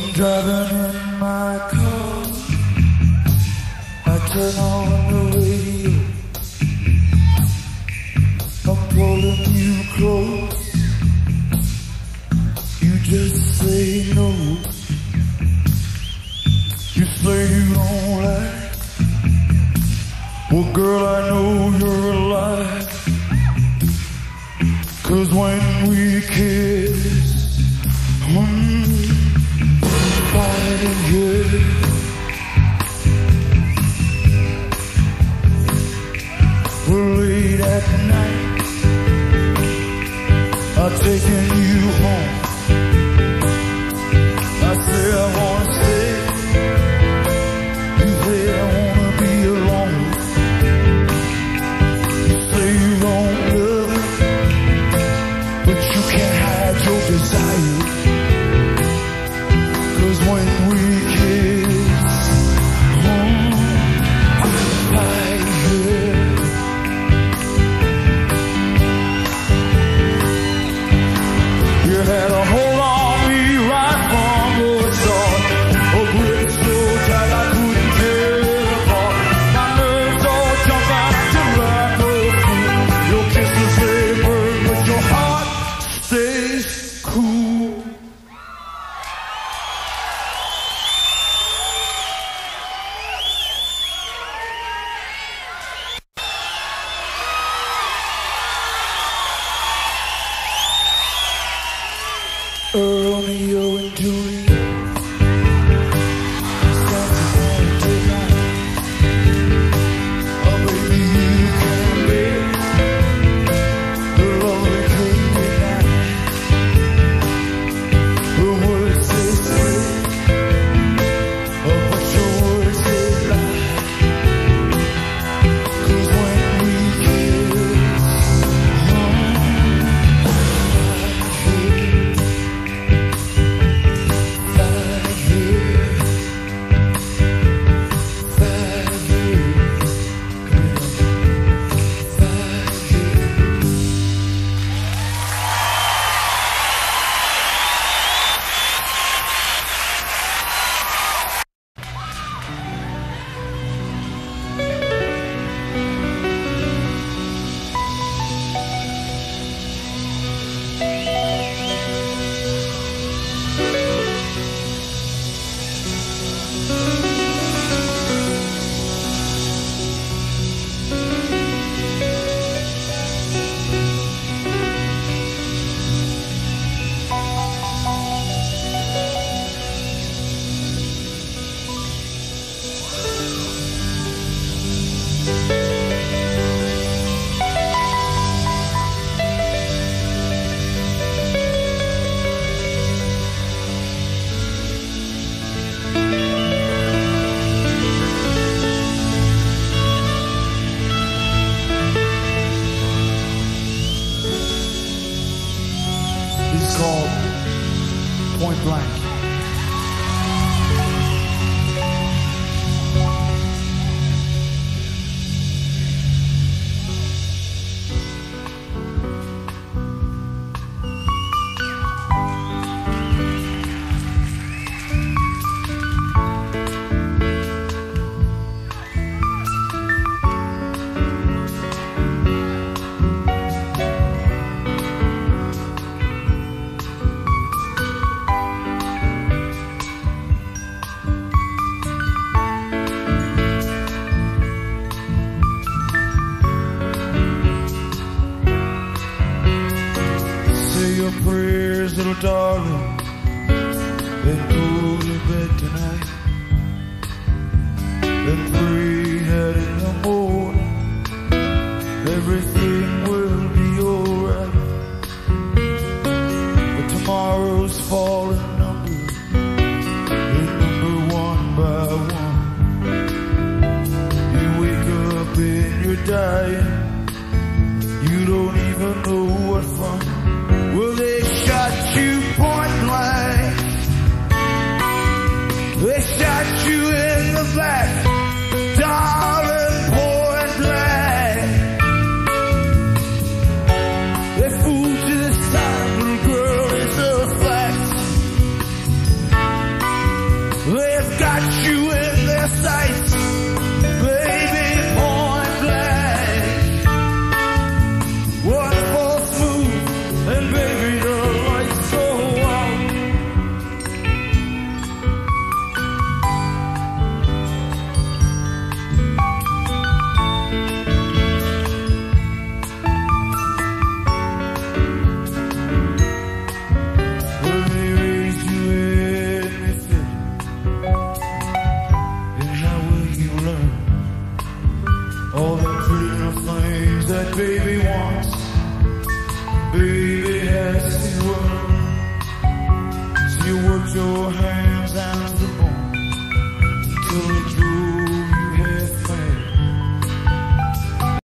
Driving in my car, I turn on the radio. I'm pulling you close. You just say no. You say you don't like. Well, girl, I know you're a lie. 'Cause when we kiss, we're late at night, I'm taking you home. I say I wanna stay, you say I wanna be alone. You say you don't love me, but you can't hide your desire. 'Cause when we kiss, I'm right here. You had a hold on me right from the start. A grip so tight I couldn't tear it apart. My nerves all jump out to like a fool. Your kisses they burn, but your heart stays cool. Romeo and Juliet, Saturday night. Oh baby, you can live the lonely Candy night. The words say sweet, but your words say lie. 'Cause when we kiss, it's called Point Blank. Prayers, little darling, then go to bed tonight.